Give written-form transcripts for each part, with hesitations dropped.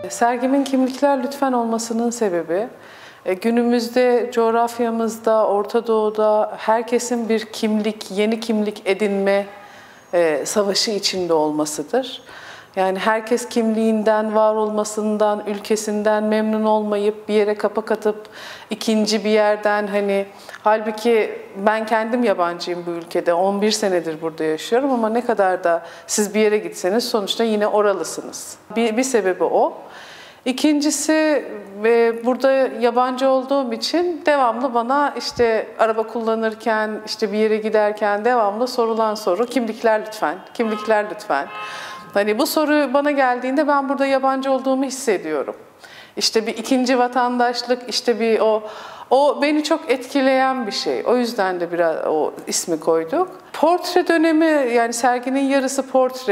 Sergimin Kimlikler Lütfen olmasının sebebi, günümüzde coğrafyamızda, Orta Doğu'da herkesin bir kimlik, yeni kimlik edinme savaşı içinde olmasıdır. Yani herkes kimliğinden, var olmasından, ülkesinden memnun olmayıp bir yere kapak atıp ikinci bir yerden halbuki ben kendim yabancıyım bu ülkede. 11 senedir burada yaşıyorum ama ne kadar da siz bir yere gitseniz sonuçta yine oralısınız. Bir sebebi o. İkincisi burada yabancı olduğum için devamlı bana araba kullanırken, bir yere giderken devamlı sorulan soru kimlikler lütfen, kimlikler lütfen. Bu soru bana geldiğinde ben burada yabancı olduğumu hissediyorum. Bir ikinci vatandaşlık, o beni çok etkileyen bir şey. O yüzden de biraz o ismi koyduk. Portre dönemi, yani serginin yarısı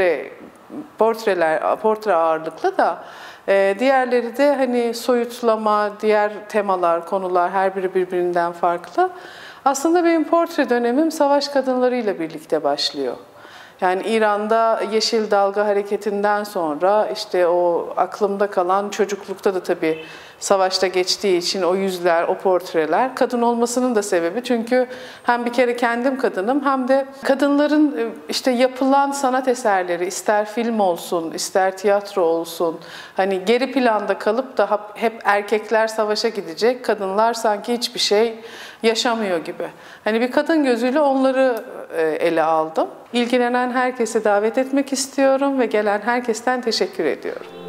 portre ağırlıklı da diğerleri de soyutlama, diğer temalar, konular her biri birbirinden farklı. Aslında benim portre dönemim savaş kadınlarıyla birlikte başlıyor. Yani İran'da Yeşil Dalga hareketinden sonra o aklımda kalan çocuklukta da tabii savaşta geçtiği için o yüzler, o portreler kadın olmasının da sebebi. Çünkü hem bir kere kendim kadınım hem de kadınların yapılan sanat eserleri ister film olsun, ister tiyatro olsun geri planda kalıp da hep erkekler savaşa gidecek, kadınlar sanki hiçbir şey yaşamıyor gibi. Bir kadın gözüyle onları ele aldım. İlgilenen herkese davet etmek istiyorum ve gelen herkesten teşekkür ediyorum.